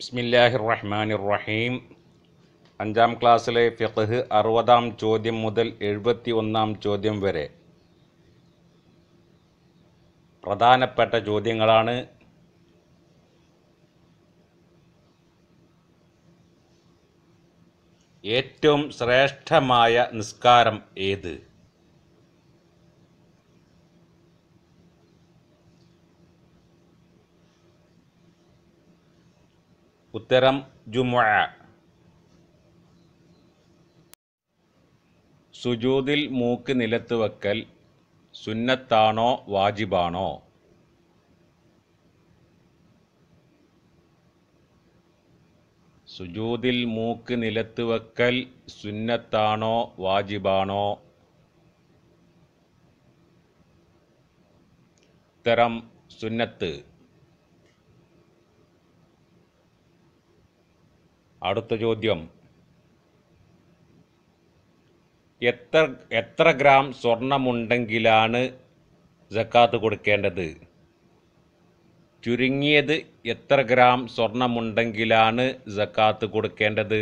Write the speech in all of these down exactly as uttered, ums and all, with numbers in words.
ബിസ്മില്ലാഹിർ റഹ്മാനിർ റഹീം. അഞ്ചാം ക്ലാസ്സിലെ ഫിഖ് അറുപതാം ചോദ്യം മുതൽ എഴുപത്തി ഒന്നാം ചോദ്യം വരെ പ്രധാനപ്പെട്ട ചോദ്യങ്ങളാണ്. ഏറ്റവും ശ്രേഷ്ഠമായ നിസ്കാരം ഏത്? ഉത്തരം ജുമുഅ. സുജൂദിൽ മൂക്ക് നിലത്ത് വെക്കൽ സുന്നത്താണോ വാജിബാണോ? സുജൂദിൽ മൂക്ക് നിലത്ത് വെക്കൽ സുന്നത്താണോ വാജിബാണോ? ഉത്തരം സുന്നത്ത്. അടുത്ത ചോദ്യം, എത്ര എത്ര ഗ്രാം സ്വർണമുണ്ടെങ്കിലാണ് സക്കാത്ത് കൊടുക്കേണ്ടത്? ചുരുങ്ങിയത് എത്ര ഗ്രാം സ്വർണമുണ്ടെങ്കിലാണ് സക്കാത്ത് കൊടുക്കേണ്ടത്?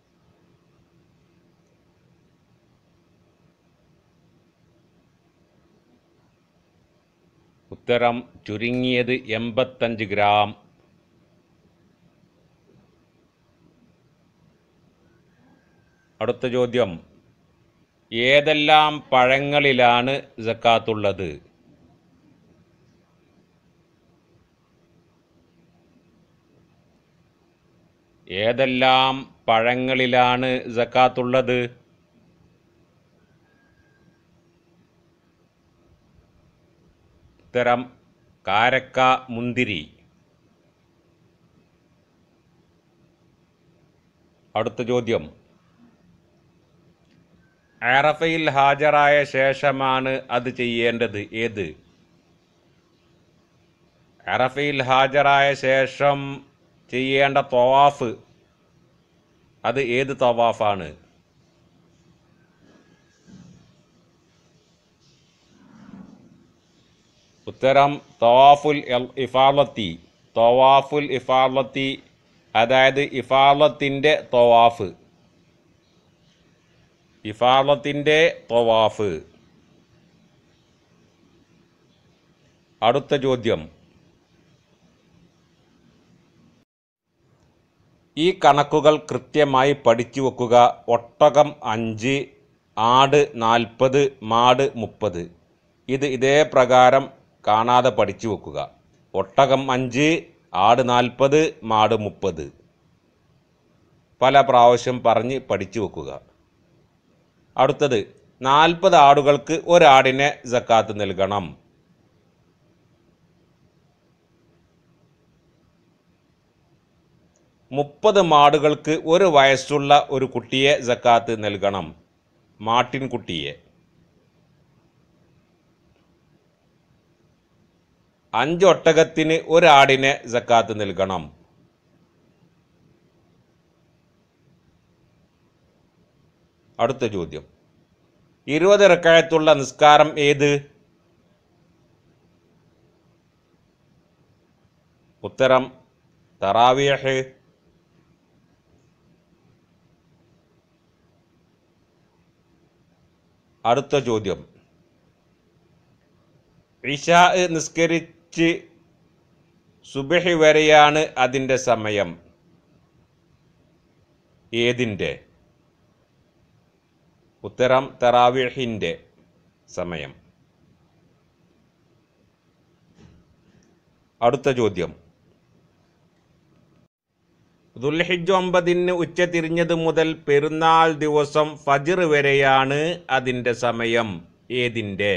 ഉത്തരം ചുരുങ്ങിയത് എൺപത്തഞ്ച് ഗ്രാം. അടുത്ത ചോദ്യം, ഏതെല്ലാം പഴങ്ങളിലാണ് സക്കാത്തുള്ളത്? ഏതെല്ലാം പഴങ്ങളിലാണ് സക്കാത്തുള്ളത്? ഉത്തരം കാരക്ക, മുന്തിരി. അടുത്ത ചോദ്യം, അറഫയിൽ ഹാജരായ ശേഷമാണ് അത് ചെയ്യേണ്ടത് ഏത്? അറഫയിൽ ഹാജരായ ശേഷം ചെയ്യേണ്ട തവാഫ് അത് ഏത് തവാഫാണ്? ഉത്തരം തവാഫുൽ ഇഫാളത്തി. തവാഫുൽ ഇഫാളത്തി അതായത് ഇഫാളത്തിൻ്റെ തവാഫ്. ഇഫാളത്തിൻ്റെ തവാഫ്. അടുത്ത ചോദ്യം, ഈ കണക്കുകൾ കൃത്യമായി പഠിച്ചു വെക്കുക. ഒട്ടകം അഞ്ച്, ആട് നാൽപ്പത്, മാട് മുപ്പത്. ഇത് ഇതേ പ്രകാരം കാണാതെ പഠിച്ചു വെക്കുക. ഒട്ടകം അഞ്ച്, ആട് നാൽപ്പത്, മാട് മുപ്പത്. പല പ്രാവശ്യം പറഞ്ഞ് പഠിച്ചു വെക്കുക. അടുത്തത്, നാൽപ്പത് ആടുകൾക്ക് ഒരാടിനെ സക്കാത്ത് നൽകണം. മുപ്പത് മാടുകൾക്ക് ഒരു വയസ്സുള്ള ഒരു കുട്ടിയെ സക്കാത്ത് നൽകണം, മാട്ടിൻകുട്ടിയെ. അഞ്ച് ഒട്ടകത്തിന് ഒരാടിനെ സക്കാത്ത് നൽകണം. അടുത്ത ചോദ്യം, ഇരുപത് റക്അത്തുള്ള നിസ്കാരം ഏത്? ഉത്തരം തറാവീഹ്. അടുത്ത ചോദ്യം, ഇശാ നിസ്കരിച്ച് സുബ്ഹി വരെയാണ് അതിൻ്റെ സമയം ഏതിൻ്റെ? ഉത്തരം തറാവീഹിൻ്റെ സമയം. അടുത്ത ചോദ്യം, ദുൽഹിജ്ജ് ഒമ്പതിന് ഉച്ച തിരിഞ്ഞത് മുതൽ പെരുന്നാൾ ദിവസം ഫജ്ർ വരെയാണ് അതിൻ്റെ സമയം ഏതിൻ്റെ?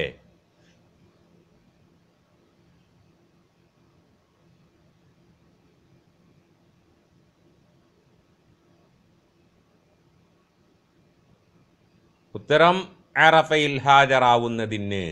ഉത്തരം അറഫയിൽ ഹാജരാവുന്നതിന്.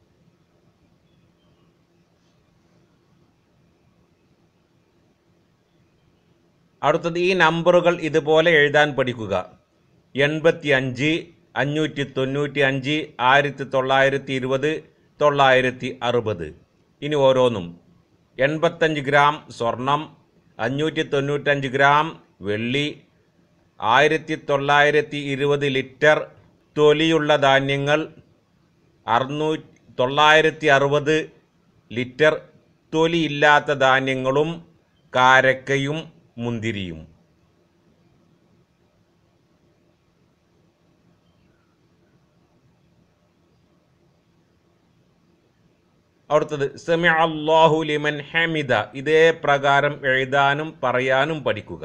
അടുത്തത്, ഈ നമ്പറുകൾ ഇതുപോലെ എഴുതാൻ പഠിക്കുക. എൺപത്തി അഞ്ച്, അഞ്ഞൂറ്റി തൊണ്ണൂറ്റി അഞ്ച്, ആയിരത്തി തൊള്ളായിരത്തി ഇരുപത്, തൊള്ളായിരത്തി അറുപത്. ഇനി ഓരോന്നും. എൺപത്തഞ്ച് ഗ്രാം സ്വർണം അഞ്ഞൂറ്റി തൊണ്ണൂറ്റഞ്ച് ഗ്രാം വെള്ളി, ആയിരത്തി തൊള്ളായിരത്തി ഇരുപത് ലിറ്റർ തൊലിയുള്ള ധാന്യങ്ങൾ, അറുന്നൂ തൊള്ളായിരത്തി അറുപത് ലിറ്റർ തൊലിയില്ലാത്ത ധാന്യങ്ങളും കാരക്കയും മുന്തിരിയും. അടുത്തത് സമിഅ അല്ലാഹു ലിമൻ ഹമിദ. ഇതേ പ്രകാരം എഴുതാനും പറയാനും പഠിക്കുക.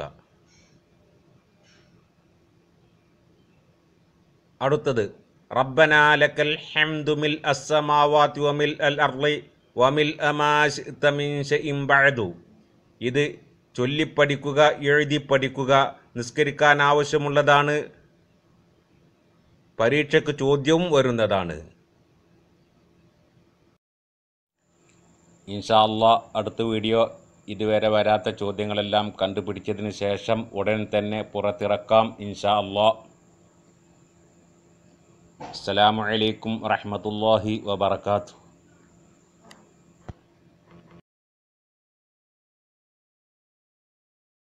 അടുത്തത് റബ്ബനാ ലക്കൽ ഹംദു മിൽ അസ്സമാവാതി വമിൽ അൽ അർളി വമിൽ അമാ ശിഅ്ത മിൻ ശൈഇൻ ബഅദു. ഇത് ചൊല്ലിപ്പഠിക്കുക, എഴുതി പഠിക്കുക. നിസ്കരിക്കാൻ ആവശ്യമുള്ളതാണ്. പരീക്ഷയ്ക്ക് ചോദ്യവും വരുന്നതാണ്. ഇൻഷാ അല്ലാഹ് അടുത്ത വീഡിയോ ഇതുവരെ വരാത്ത ചോദ്യങ്ങളെല്ലാം കണ്ടുപിടിച്ചതിന് ശേഷം ഉടൻ തന്നെ പുറത്തിറക്കാം ഇൻഷാ അല്ലാഹ്. അസ്സലാമു അലൈക്കും വറഹ്മത്തുള്ളാഹി വബറകാതുഹു.